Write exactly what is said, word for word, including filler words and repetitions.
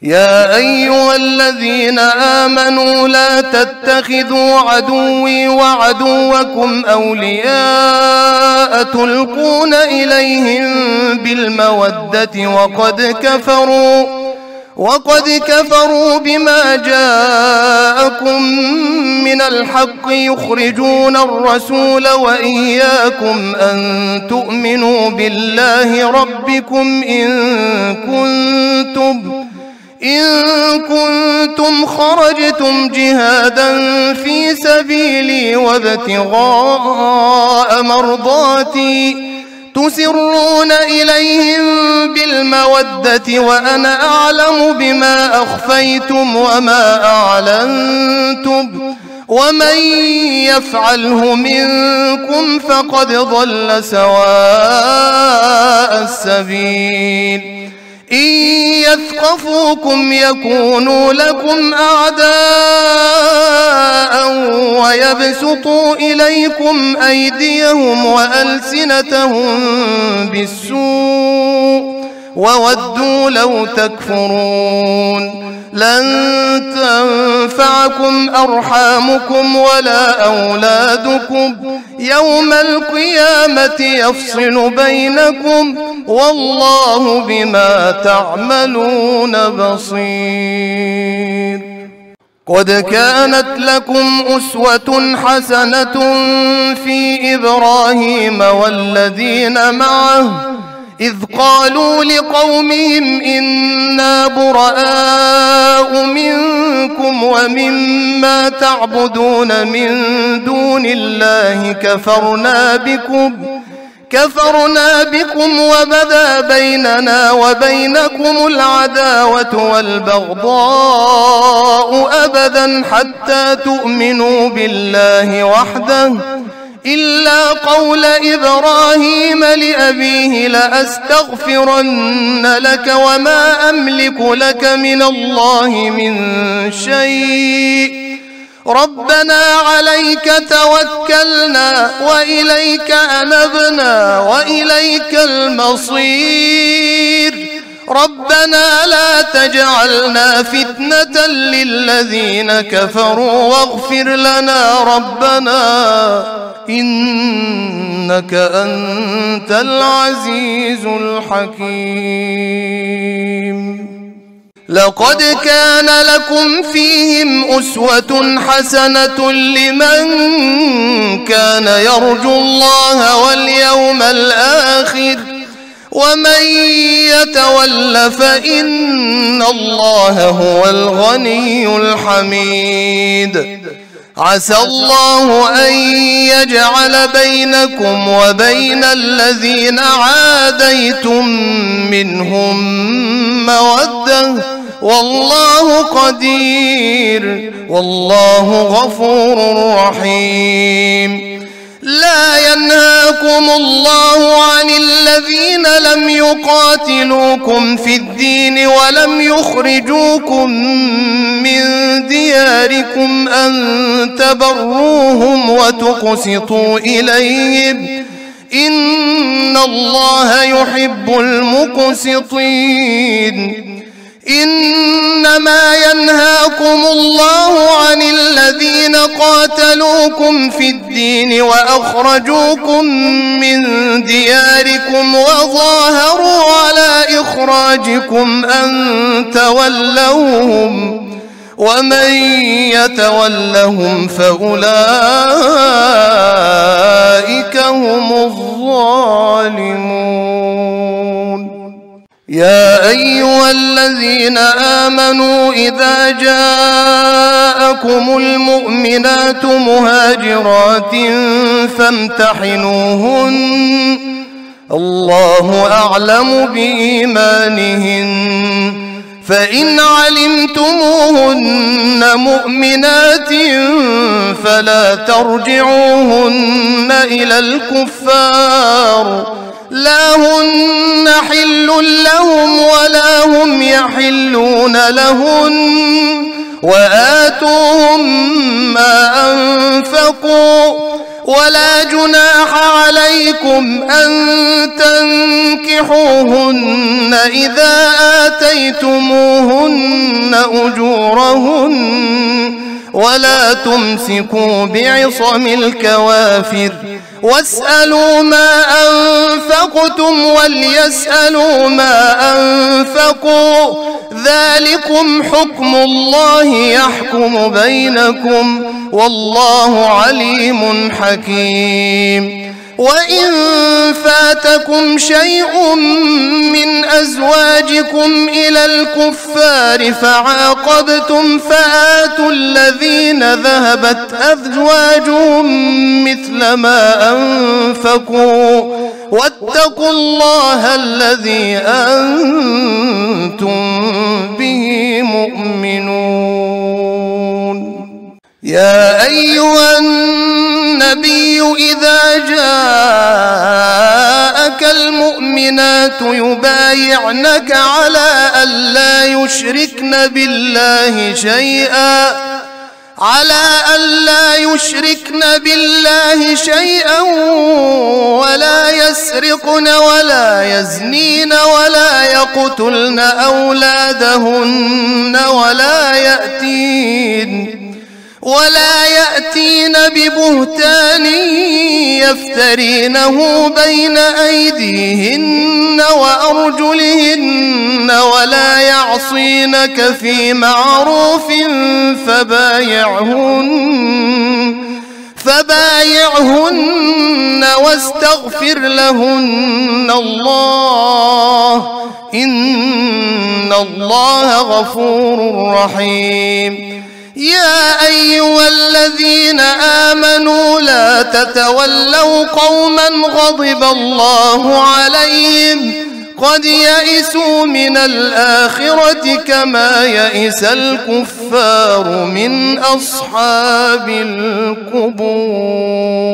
يا أيها الذين آمنوا لا تتخذوا عدوي وعدوكم أولياء تلقون إليهم بالمودة وقد كفروا وقد كفروا بما جاءكم من الحق يخرجون الرسول وإياكم أن تؤمنوا بالله ربكم إن كنتم إن كنتم خرجتم جهادا في سبيلي وابتغاء مرضاتي تسرون إليهم بالمودة وأنا أعلم بما أخفيتم وما أعلنتم ومن يفعله منكم فقد ضل سواء السبيل إن يثقفوكم يكونوا لكم أعداء ويبسطوا إليكم أيديهم وألسنتهم بالسوء وودوا لو تكفرون لن تنفعكم أرحامكم ولا أولادكم يوم القيامة يفصل بينكم والله بما تعملون بصير. قد كانت لكم أسوة حسنة في إبراهيم والذين معه إذ قالوا لقومهم إنا براء منكم ومما تعبدون من دون الله كفرنا بكم كفرنا بكم وبدا بيننا وبينكم العداوة والبغضاء أبدا حتى تؤمنوا بالله وحده إلا قول إبراهيم لأبيه لأستغفرن لك وما أملك لك من الله من شيء ربنا عليك توكلنا وإليك أنبنا وإليك المصير ربنا لا تجعلنا فتنة للذين كفروا واغفر لنا ربنا إنك أنت العزيز الحكيم. لقد كان لكم فيهم أسوة حسنة لمن كان يرجو الله واليوم الآخر ومن يتول فإن الله هو الغني الحميد. عسى الله أن يجعل بينكم وبين الذين عاديتم منهم مودة والله قدير والله غفور رحيم. لا ينهاكم الله عن الذين لم يقاتلوكم في الدين ولم يخرجوكم من دياركم أن تبروهم وتقسطوا إليهم إن الله يحب المقسطين. إنما ينهاكم الله عن الذين قاتلوكم في الدين وأخرجوكم من دياركم وظاهروا على إخراجكم أن تولوهم ومن يتولهم فأولئك هم الظالمون. يا أيها الذين آمنوا إذا جاءكم المؤمنات مهاجرات فامتحنوهن الله أعلم بإيمانهن فإن علمتموهن مؤمنات فلا ترجعوهن إلى الكفار لا هن حل لهم ولا هم يحلون لهن وآتوهم ما أنفقوا ولا جناح عليكم أن تنكحوهن إذا آتيتموهن أجورهن ولا تمسكوا بعصم الكوافر واسألوا ما أنفقتم وليسألوا ما أنفقوا ذلكم حكم الله يحكم بينكم والله عليم حكيم. وإن فاتكم شيء من أزواجكم إلى الكفار فعاقبتم فآتوا الذين ذهبت أزواجهم مثل ما أنفقوا واتقوا الله الذي أنتم به مؤمنون. يا أيها النبي إذا جاءك المؤمنات يبايعنك على ألا يشركن بالله شيئا على ألا يشركن بالله شيئا ولا يسرقن ولا يزنين ولا يقتلن أولادهن ولا يأتين ولا يأتين ببهتان يفترينه بين أيديهن وأرجلهن ولا يعصينك في معروف فبايعهن فبايعهن واستغفر لهن الله إن الله غفور رحيم. يا أيها الذين آمنوا لا تتولوا قوما غضب الله عليهم قد يئسوا من الآخرة كما يئس الكفار من أصحاب القبور.